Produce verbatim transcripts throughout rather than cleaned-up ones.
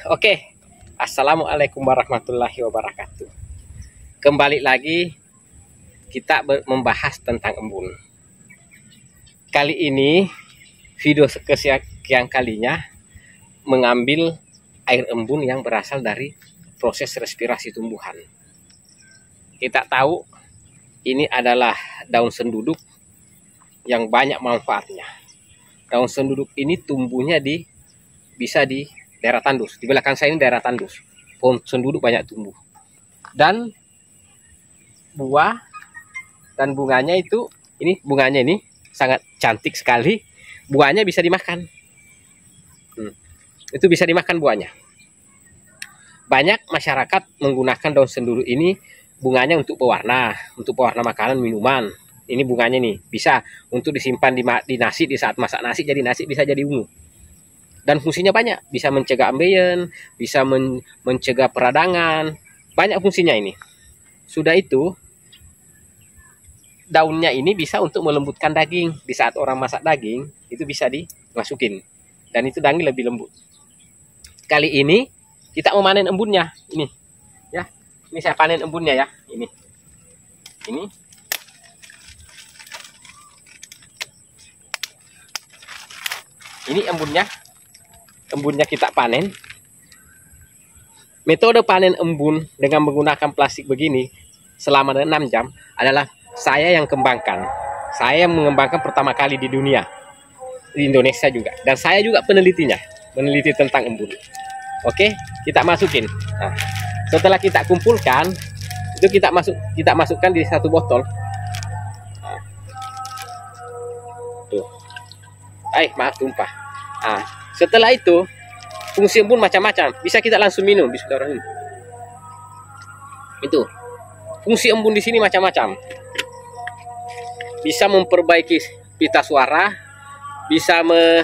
Oke, assalamualaikum warahmatullahi wabarakatuh. Kembali lagi kita membahas tentang embun. Kali ini video kesekian kalinya mengambil air embun yang berasal dari proses respirasi tumbuhan. Kita tahu ini adalah daun senduduk yang banyak manfaatnya. Daun senduduk ini tumbuhnya di bisa di daerah tandus. Di belakang saya ini daerah tandus. Pohon senduduk banyak tumbuh. Dan buah dan bunganya itu, ini bunganya ini sangat cantik sekali. Buahnya bisa dimakan. Hmm. Itu bisa dimakan buahnya. Banyak masyarakat menggunakan daun senduduk ini bunganya untuk pewarna, untuk pewarna makanan, minuman. Ini bunganya nih, bisa untuk disimpan di, di nasi, di saat masak nasi jadi nasi bisa jadi ungu. Dan fungsinya banyak, bisa mencegah ambeien, bisa men mencegah peradangan, banyak fungsinya ini. Sudah itu, daunnya ini bisa untuk melembutkan daging. Di saat orang masak daging, itu bisa dimasukin. Dan itu daging lebih lembut. Kali ini, kita memanen embunnya. Ini, ya, ini saya panen embunnya ya. Ini, ini. Ini embunnya. Embunnya kita panen. Metode panen embun dengan menggunakan plastik begini selama enam jam adalah saya yang kembangkan. Saya yang mengembangkan pertama kali di dunia, di Indonesia juga. Dan saya juga penelitinya, meneliti tentang embun. Oke, kita masukin. Nah, setelah kita kumpulkan, itu kita masuk, kita masukkan di satu botol. Nah, tuh, eh maaf tumpah. Nah, setelah itu, fungsi embun macam-macam. Bisa kita langsung minum, bismillahirrahmanirrahim. Itu. Fungsi embun di sini macam-macam. Bisa memperbaiki pita suara, bisa me,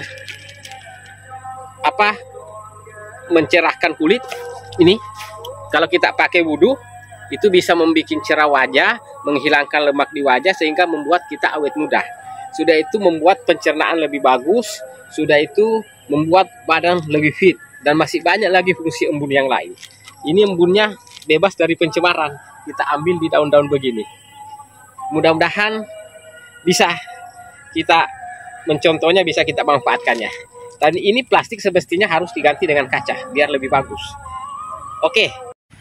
apa? mencerahkan kulit. Ini kalau kita pakai wudhu, itu bisa membuat cerah wajah, menghilangkan lemak di wajah sehingga membuat kita awet muda. Sudah itu membuat pencernaan lebih bagus, sudah itu membuat badan lebih fit, dan masih banyak lagi fungsi embun yang lain. Ini embunnya bebas dari pencemaran, kita ambil di daun-daun begini. Mudah-mudahan bisa kita mencontohnya, bisa kita manfaatkannya. Dan ini plastik semestinya harus diganti dengan kaca biar lebih bagus. Oke,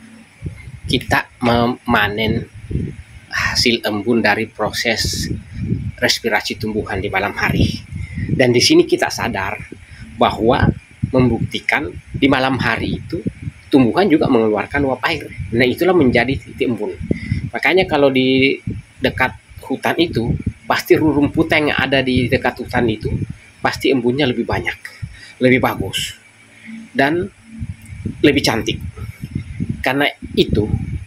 kita memanen hasil embun dari proses respirasi tumbuhan di malam hari. Dan di sini kita sadar bahwa membuktikan di malam hari itu tumbuhan juga mengeluarkan uap air. Nah, itulah menjadi titik embun. Makanya kalau di dekat hutan itu, pasti rerumputan yang ada di dekat hutan itu, pasti embunnya lebih banyak, lebih bagus, dan lebih cantik. Karena itu,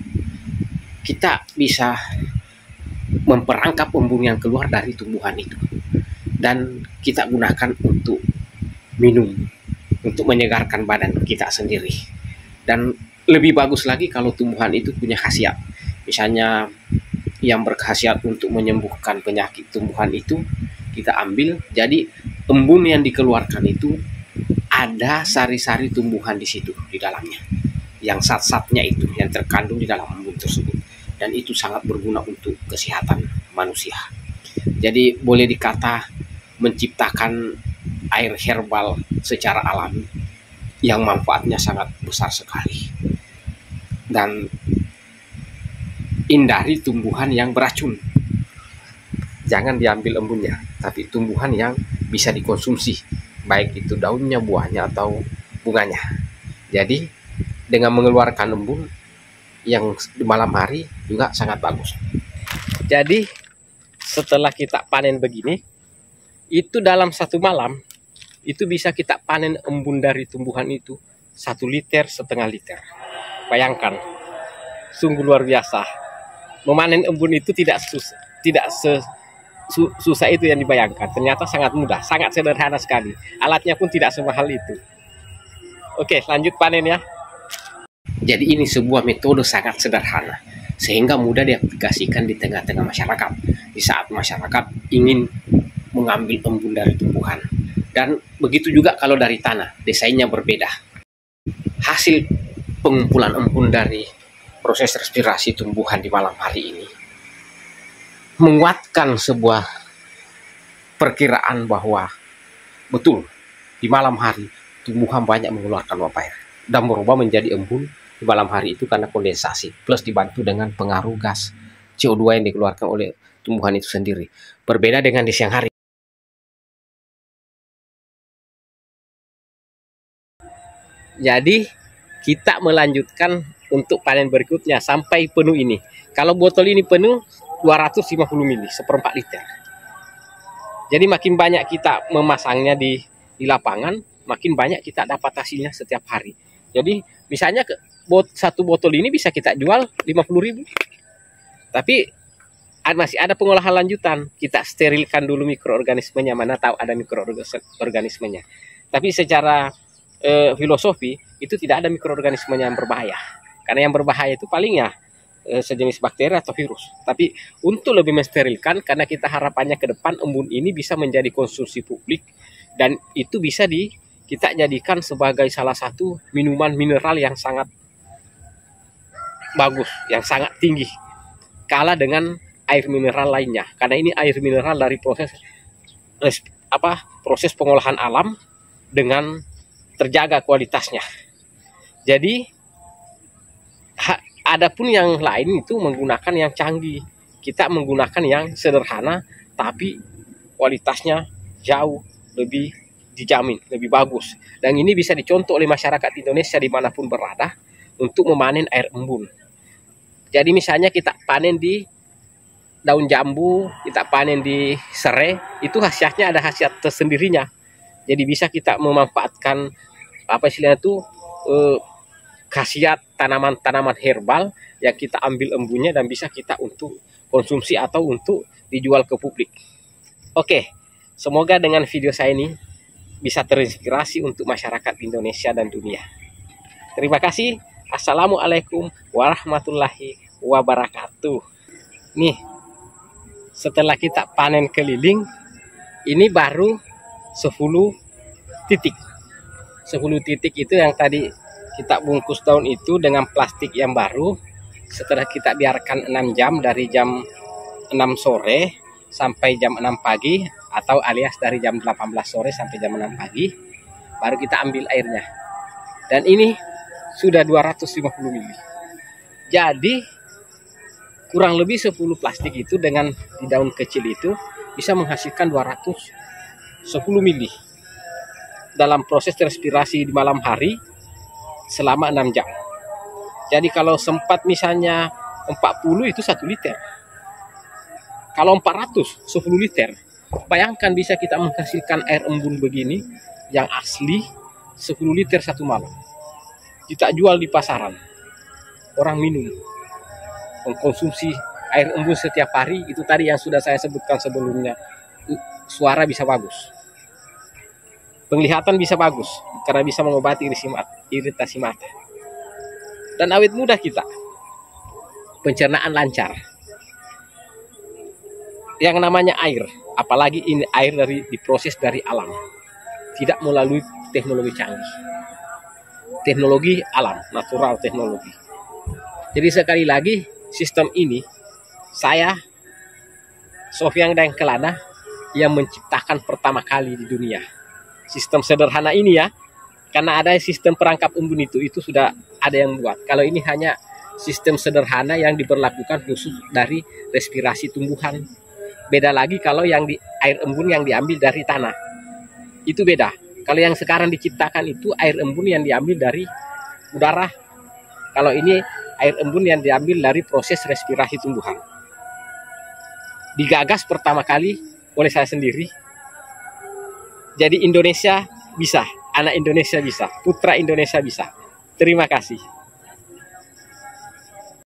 kita bisa memperangkap embun yang keluar dari tumbuhan itu. Dan kita gunakan untuk minum, untuk menyegarkan badan kita sendiri. Dan lebih bagus lagi kalau tumbuhan itu punya khasiat. Misalnya yang berkhasiat untuk menyembuhkan penyakit tumbuhan itu, kita ambil. Jadi embun yang dikeluarkan itu ada sari-sari tumbuhan di situ, di dalamnya. Yang zat-zatnya itu, yang terkandung di dalam embun tersebut. Dan itu sangat berguna untuk kesehatan manusia. Jadi boleh dikata menciptakan air herbal secara alami yang manfaatnya sangat besar sekali. Dan hindari tumbuhan yang beracun. Jangan diambil embunnya, tapi tumbuhan yang bisa dikonsumsi, baik itu daunnya, buahnya, atau bunganya. Jadi dengan mengeluarkan embun yang di malam hari juga sangat bagus. Jadi setelah kita panen begini, itu dalam satu malam itu bisa kita panen embun dari tumbuhan itu satu liter setengah liter. Bayangkan, sungguh luar biasa. Memanen embun itu tidak susah, tidak se, su, susah itu yang dibayangkan. Ternyata sangat mudah, sangat sederhana sekali. Alatnya pun tidak semahal itu. Oke, lanjut panen ya. Jadi ini sebuah metode sangat sederhana, sehingga mudah diaplikasikan di tengah-tengah masyarakat. Di saat masyarakat ingin mengambil embun dari tumbuhan. Dan begitu juga kalau dari tanah, desainnya berbeda. hasil pengumpulan embun dari proses respirasi tumbuhan di malam hari ini menguatkan sebuah perkiraan bahwa betul di malam hari tumbuhan banyak mengeluarkan uap air dan berubah menjadi embun di malam hari itu karena kondensasi plus dibantu dengan pengaruh gas C O dua yang dikeluarkan oleh tumbuhan itu sendiri. Berbeda dengan di siang hari. Jadi kita melanjutkan untuk panen berikutnya sampai penuh ini. Kalau botol ini penuh dua ratus lima puluh mili, seperempat liter. Jadi makin banyak kita memasangnya di, di lapangan, makin banyak kita dapat hasilnya setiap hari. Jadi misalnya ke, bot, satu botol ini bisa kita jual lima puluh ribu. Tapi masih ada pengolahan lanjutan. Kita sterilkan dulu mikroorganismenya, mana tahu ada mikroorganismenya. Tapi secara e, filosofi itu tidak ada mikroorganisme yang berbahaya, karena yang berbahaya itu paling ya e, sejenis bakteri atau virus. Tapi untuk lebih mensterilkan, karena kita harapannya ke depan embun ini bisa menjadi konsumsi publik dan itu bisa di kita jadikan sebagai salah satu minuman mineral yang sangat bagus, yang sangat tinggi, kalah dengan air mineral lainnya, karena ini air mineral dari proses apa proses pengolahan alam dengan terjaga kualitasnya. Jadi ada pun yang lain itu menggunakan yang canggih, kita menggunakan yang sederhana tapi kualitasnya jauh lebih dijamin, lebih bagus, dan ini bisa dicontoh oleh masyarakat Indonesia dimanapun berada untuk memanen air embun. Jadi misalnya kita panen di daun jambu, kita panen di serai, itu khasiatnya ada khasiat tersendirinya. Jadi bisa kita memanfaatkan apa istilahnya itu eh, khasiat tanaman-tanaman herbal yang kita ambil embunnya dan bisa kita untuk konsumsi atau untuk dijual ke publik. Oke, semoga dengan video saya ini bisa terinspirasi untuk masyarakat Indonesia dan dunia. Terima kasih. Assalamualaikum warahmatullahi wabarakatuh. Nih, setelah kita panen keliling, ini baru sepuluh titik. sepuluh titik itu yang tadi kita bungkus daun itu dengan plastik yang baru. Setelah kita biarkan enam jam, dari jam enam sore sampai jam enam pagi, atau alias dari jam delapan belas sore sampai jam enam pagi, baru kita ambil airnya. Dan ini sudah dua ratus lima puluh mili. Jadi kurang lebih sepuluh plastik itu dengan di daun kecil itu bisa menghasilkan dua ratus sepuluh mili dalam proses respirasi di malam hari selama enam jam. Jadi kalau sempat misalnya empat puluh itu satu liter. Kalau empat ratus sepuluh liter. Bayangkan bisa kita menghasilkan air embun begini yang asli sepuluh liter satu malam. Kita jual di pasaran. Orang minum, mengkonsumsi air embun setiap hari, itu tadi yang sudah saya sebutkan sebelumnya. Suara bisa bagus, penglihatan bisa bagus karena bisa mengobati iritasi mata, dan awet muda kita, pencernaan lancar. Yang namanya air, apalagi ini air dari diproses dari alam, tidak melalui teknologi canggih, teknologi alam, natural teknologi. Jadi sekali lagi, sistem ini saya Sofyan Daengkelana yang menciptakan pertama kali di dunia. Sistem sederhana ini ya, karena ada sistem perangkap embun itu itu sudah ada yang buat. Kalau ini hanya sistem sederhana yang diberlakukan khusus dari respirasi tumbuhan. Beda lagi kalau yang di air embun yang diambil dari tanah, itu beda. Kalau yang sekarang diciptakan itu air embun yang diambil dari udara. Kalau ini air embun yang diambil dari proses respirasi tumbuhan. Digagas pertama kali oleh saya sendiri. Jadi Indonesia bisa, anak Indonesia bisa, putra Indonesia bisa. Terima kasih.